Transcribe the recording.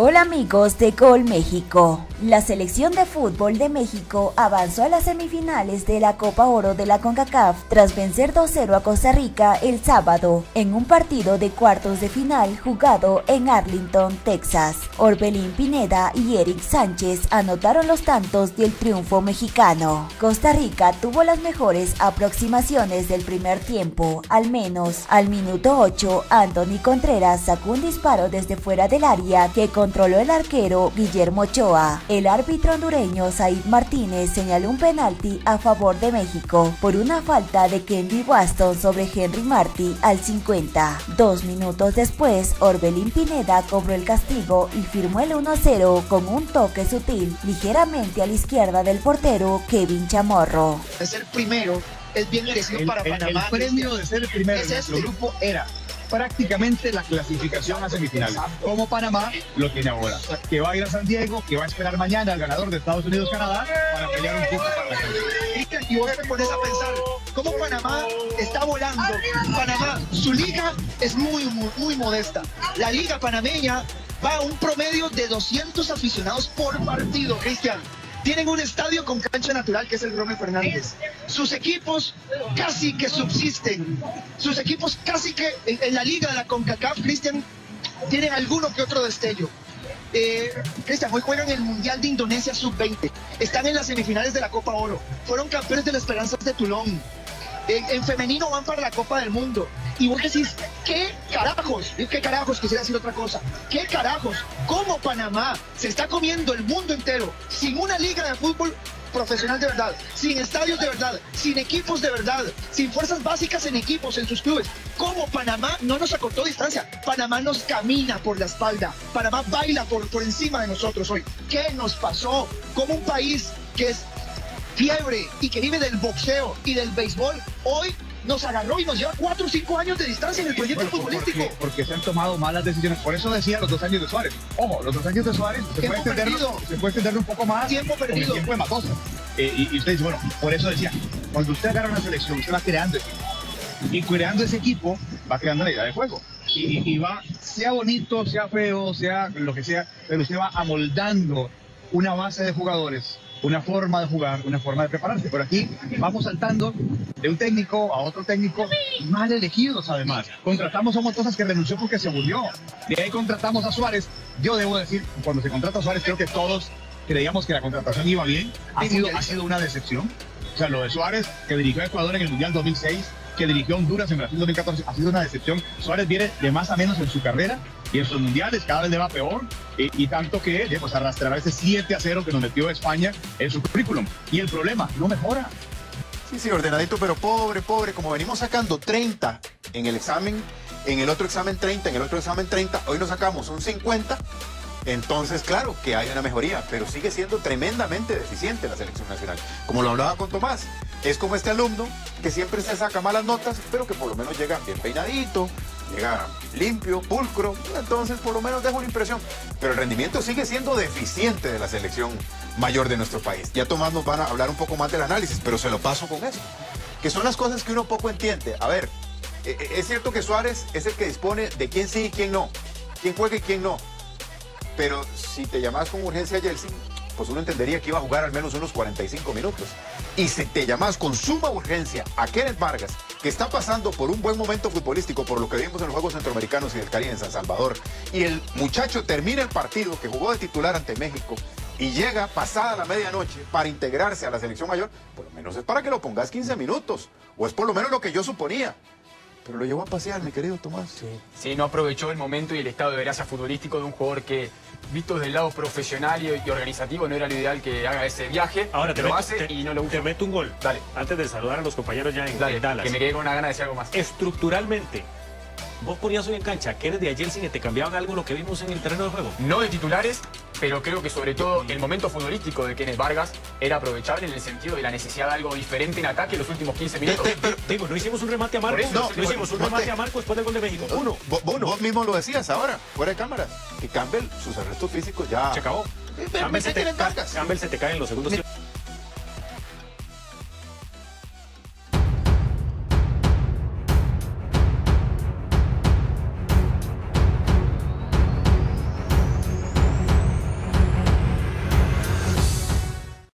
Hola amigos de Gol México. La selección de fútbol de México avanzó a las semifinales de la Copa Oro de la CONCACAF tras vencer 2-0 a Costa Rica el sábado en un partido de cuartos de final jugado en Arlington, Texas. Orbelín Pineda y Eric Sánchez anotaron los tantos del triunfo mexicano. Costa Rica tuvo las mejores aproximaciones del primer tiempo, al menos al minuto 8, Anthony Contreras sacó un disparo desde fuera del área que controló el arquero Guillermo Ochoa. El árbitro hondureño Said Martínez señaló un penalti a favor de México por una falta de Kenny Waston sobre Henry Martí al 50. 2 minutos después, Orbelín Pineda cobró el castigo y firmó el 1-0 con un toque sutil ligeramente a la izquierda del portero Kevin Chamorro. Es el primero, es bien merecido para Panamá. El premio de ser el primero en nuestro grupo era prácticamente la clasificación a semifinales. Como Panamá lo tiene ahora, que va a ir a San Diego, que va a esperar mañana al ganador de Estados Unidos-Canadá para pelear un poco para la clasificación. Y vos te pones a pensar, ¿cómo Panamá está volando? Panamá, su liga es muy modesta. La liga panameña va a un promedio de 200 aficionados por partido, Cristian. Tienen un estadio con cancha natural que es el Rommel Fernández. Sus equipos casi que subsisten. Sus equipos casi que en la liga de la CONCACAF, Cristian, tienen alguno que otro destello. Cristian, hoy juegan el Mundial de Indonesia Sub-20. Están en las semifinales de la Copa Oro. Fueron campeones de las Esperanzas de Toulon. En femenino van para la Copa del Mundo. Y vos decís, ¿qué carajos? ¿Qué carajos? Quisiera decir otra cosa. ¿Qué carajos? ¿Cómo Panamá se está comiendo el mundo entero sin una liga de fútbol profesional de verdad, sin estadios de verdad, sin equipos de verdad, sin fuerzas básicas en equipos, en sus clubes? ¿Cómo Panamá no nos acortó distancia? Panamá nos camina por la espalda. Panamá baila por encima de nosotros hoy. ¿Qué nos pasó? ¿Cómo un país que es fiebre y que vive del boxeo y del béisbol hoy nos agarró y nos lleva 4 o 5 años de distancia en el proyecto futbolístico? Porque se han tomado malas decisiones. Por eso decía los 2 años de Suárez. Ojo, los 2 años de Suárez se puede extenderlo un poco más. Tiempo perdido. Con el tiempo de Matosas. Y usted dice, bueno, por eso decía, cuando usted agarra una selección, usted va creando equipo. Y creando ese equipo, va creando la idea de juego. Y va, sea bonito, sea feo, sea lo que sea, pero usted va amoldando una base de jugadores, una forma de jugar, una forma de prepararse. Por aquí vamos saltando de un técnico a otro técnico mal elegidos además. Contratamos a Matosas que renunció porque se aburrió. De ahí contratamos a Suárez. Yo debo decir, cuando se contrata a Suárez, creo que todos creíamos que la contratación iba bien. Ha sido una decepción. O sea, lo de Suárez, que dirigió a Ecuador en el Mundial 2006, que dirigió a Honduras en Brasil 2014, ha sido una decepción. Suárez viene de más a menos en su carrera y en sus mundiales cada vez le va peor, y tanto que pues, arrastrará ese 7-0 que nos metió España en su currículum. Y el problema no mejora. Sí, ordenadito, pero pobre, como venimos sacando 30 en el examen, en el otro examen 30, en el otro examen 30, hoy nos sacamos un 50. Entonces, claro que hay una mejoría, pero sigue siendo tremendamente deficiente la selección nacional. Como lo hablaba con Tomás, es como este alumno que siempre se saca malas notas, pero que por lo menos llega bien peinadito, llega limpio, pulcro, entonces por lo menos deja una impresión. Pero el rendimiento sigue siendo deficiente de la selección mayor de nuestro país. Ya Tomás nos van a hablar un poco más del análisis, pero se lo paso con eso, que son las cosas que uno poco entiende. A ver, es cierto que Suárez es el que dispone de quién sí y quién no, quién juega y quién no. Pero si te llamas con urgencia a Yeltsin, pues uno entendería que iba a jugar al menos unos 45 minutos. Y si te llamas con suma urgencia a Kenneth Vargas, que está pasando por un buen momento futbolístico, por lo que vimos en los Juegos Centroamericanos y del Caribe en San Salvador, y el muchacho termina el partido que jugó de titular ante México y llega pasada la medianoche para integrarse a la selección mayor, por lo menos es para que lo pongas 15 minutos, o es por lo menos lo que yo suponía. Pero lo llevó a pasear, mi querido Tomás. Sí, no aprovechó el momento y el estado de gracia futbolístico de un jugador que, visto desde el lado profesional y organizativo, no era lo ideal que haga ese viaje. Ahora lo hace y no lo usa. Te meto un gol. Dale. Antes de saludar a los compañeros ya en Dallas. Que me quedé con una gana de decir algo más. Estructuralmente, ¿vos ponías hoy en cancha Kennedy a Yeltsin y te cambiaban algo lo que vimos en el terreno de juego? No de titulares, pero creo que sobre todo el momento futbolístico de Kenneth Vargas era aprovechable en el sentido de la necesidad de algo diferente en ataque en los últimos 15 minutos. Digo, no hicimos un remate a Marcos. No hicimos un remate a Marcos después del gol de México. Vos mismo lo decías ahora, fuera de cámaras, que Campbell, sus arrestos físicos ya... Se acabó. Campbell se te cae en los segundos.